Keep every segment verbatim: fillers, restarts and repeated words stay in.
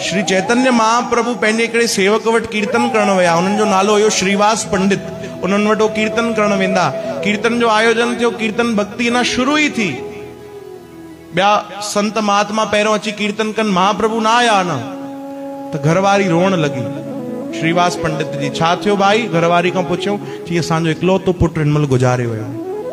श्री चैतन्य महाप्रभु पंहिंजे हिकिड़े सेवक वटि कीर्तन करण विया। उन्हनि जो नालो हुयो श्रीवास पंडित। उन्हनि वटि कीर्तन करण वेंदा। कीर्तन जो आयोजन थियो। कीर्तन भक्ति ना शुरू ही थी। ॿिया संत महात्मा पहिरियों अची कीर्तन कनि, महाप्रभु ना आया न त घरवारी रोअण लगी। श्रीवास पंडित जी छा थियो भाई? घरवारी खां पुछियो, चई असांजो इकलौतो पुट हिनमहिल गुज़ारे वियो।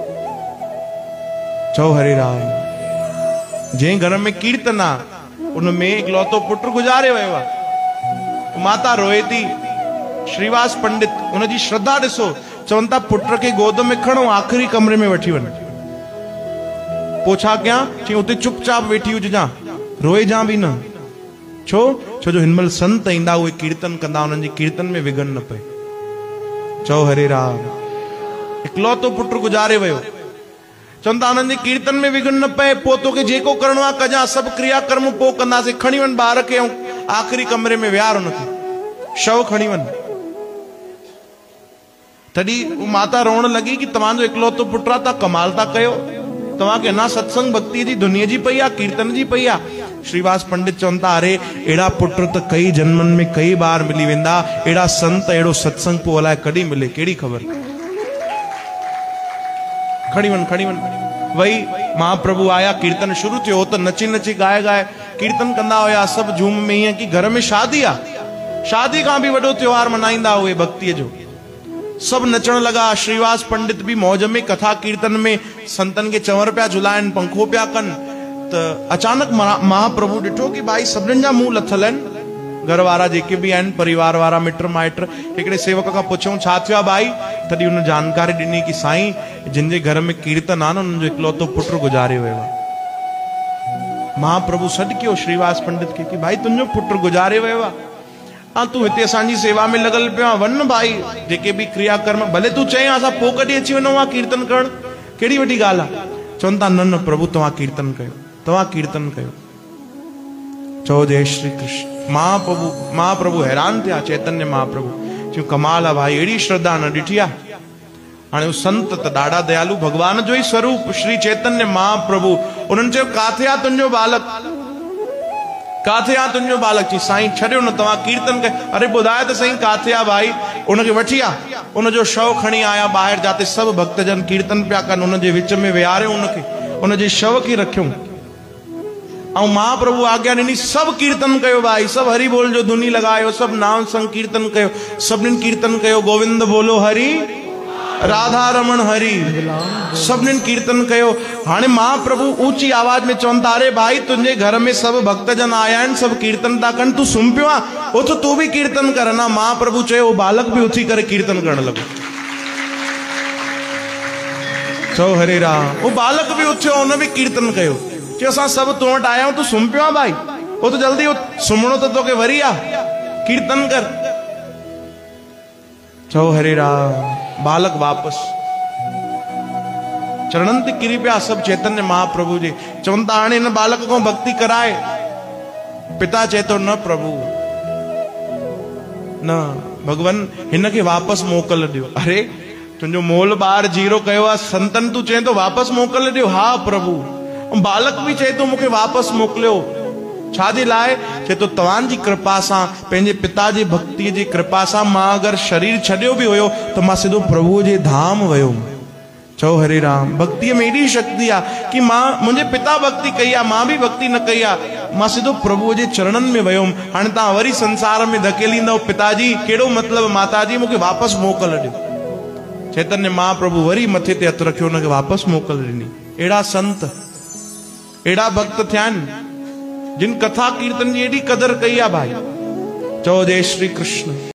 चओ हरे राम। जंहिं घर में कीर्तन आ उनमें इकलौतो पुट गुज़ारे वियो आहे। माता रोए थी। श्रीवास पंडित उनजी श्रद्धा ॾिसो, चवनि था पुट खे गोद में खणो, आख़िरी कमरे में वठी वञ। पोइ छा कयां? चई उते चुपचाप वेठी हुजां, रोए जा बि न। छो? छो जो हिनमहिल संत ईंदा, उहे कीर्तन कंदा, उन्हनि जे कीर्तन में विघन न पए। चओ हरे राम। इकलौतो पुट गुज़ारे वियो। चवनि था उन्हनि जे कीर्तन में विघन न पए। पोइ तोखे जेको करणो आहे कजां, सभु क्रिया कर्म पोइ कंदासीं। खणी वञ ॿार खे ऐं आख़िरी कमरे में विहार हुनखे, शव खणी वञ। तॾहिं माता रोअण लगी कि तव्हांजो इकलौतो पुट आहे, तव्हां कमाल था कयो। तव्हांखे अञा सत्संग भक्ति जी दुनिया जी पई आहे, कीर्तन जी पई आहे। श्रीवास पंडित चवनि था, अरे अहिड़ा पुट त कई जन्मनि में कई बार मिली वेंदा, अहिड़ा संत अहिड़ो सत्संग पोइ अलाए कॾहिं मिले, कहिड़ी ख़बर। खणी वञ खणी वञ। वही महाप्रभु आया, कीर्तन शुरू थियो त नची नची गाए गाए कीर्तन कंदा हुया। सभु झूम में, ईअं कि घर में शादी आहे। शादी खां बि वॾो त्योहार मनाईंदा उहे भक्तीअ जो। सभु नचण लगा। श्रीवास पंडित भी मौज में कथा कीर्तन में संतन के चंवर पिया झुलाइन, पंखो पिया कन। त अचानक महाप्रभु ॾिठो कि भाई सभिनीनि जा मुंह लथल आहिनि। घर वारा जेके भी आहिनि, परिवार वारा, मिट माइट। हिकिड़े सेवक खां पुछऊं छा थियो आहे भाई? तॾहिं हुन जानकारी ॾिनी कि साईं, जिन जे घर में कीर्तन आहे न, उन्हनि जो इकलौतो पुट गुज़ारे वियो आहे। महाप्रभु सॾु कयो श्रीवास पंडित खे कि भाई तुंहिंजो पुट गुज़ारे वियो आहे, हाँ तू हिते असांजी सेवा में लॻल पियो आहे, वञ भाई। जेके भी क्रिया कर्म भले तू चई असां पोइ कॾहिं अची वञूं आहे कीर्तन करण, कहिड़ी वॾी ॻाल्हि आहे। चवनि था न न प्रभु, तव्हां कीर्तन कयो, तव्हां कीर्तन कयो। चओ जय श्री कृष्ण। महाप्रभु महाप्रभु हैरान थिया। चैतन्य महाप्रभु चयो कमाल आहे भाई, अहिड़ी श्रद्धा न ॾिठी आहे। हाणे संत त ॾाढा दयालु, भगवान जो ई स्वरूप श्री चैतन्य महाप्रभु। उन्हनि चयो काथे आहे तुंहिंजो बालक? काथे आहे तुंहिंजो बालक? चई साईं छॾियो न, तव्हां कीर्तन कयो। अरे ॿुधाए त साईं काथे आहे भाई? उनखे वठी आ, उनजो शव खणी आया ॿाहिरि, जाते सभु भक्तजन कीर्तन पिया कनि। उनजे विच में विहारियो उनखे, उनजे शव खे रखियूं। ऐं महाप्रभु आज्ञा ॾिनी, सभु कीर्तन कयो भाई, सभु हरि बोल जो धुनी लॻायो, सभु नाम संग कीर्तन कयो। सभिनीनि कीर्तन कयो, गोविंद बोलो हरि, राधा रमण हरि, सभिनीनि कीर्तन कयो। हाणे महाप्रभु ऊंची आवाज में चवनि था, अरे भाई तुंहिंजे घर में सभु भक्तजन आया आहिनि, सभु कीर्तन था कनि, तूं सुम्ही पियो आहे, उथ तूं बि कीर्तन कर ना। महाप्रभु चयो, उहो बालक बि उथी करे कीर्तन करण लॻो। चओ हरे राम। उहो बालक बि उथियो, हुन बि कीर्तन कयो। चयो असां सभु तो वटि आया आहियूं, तूं सुम्ही पियो आहे भाई, उथ जल्दी उथ, सुम्हणो त तोखे वरी आहे, कीर्तन कर। चओ हरे राम। बालक वापस चरणन ते किरी पिया सब चैतन्य महाप्रभु जे। चवनि था हाणे हिन बालक को भक्ति कराए। पिता चए तो न प्रभु न, भगवान हिन खे वापस मोकल दियो। अरे तुंहिंजो मोल बार जीरो कयो आहे, संतन तू चए तो वापस मोकल दियो? हा प्रभु। बालक भी चए तो मूंखे वापस मोकलियो। छाजे लाइ? चए तो तव्हांजी कृपा सां, पंहिंजे पिता जी भक्ति जी कृपा सां मां अगर शरीर छॾियो भी हुयो तो मां सिधो प्रभु जे धाम वयो। चओ हरे राम। भक्ति में एडी शक्ति आ कि मां, मुझे पिता भक्ति कई आ, मां भी भक्ति न कई आ, मां सिधो प्रभु जे चरणन में वयुम। हाणे तव्हां वरी संसार में धकेलींदव, पिताजी कहिड़ो मतलब, माताजी मूंखे वापस मोकल ॾियो। चैतन्य महाप्रभु वरी मथे ते हथ रखियो, उनखे वापस मोकल ॾिनी। एड़ा संत, एड़ा भक्त थिया आहिनि जिन कथा कीर्तन जी एडी कदर कई आ भाई। चओ जय श्री कृष्ण।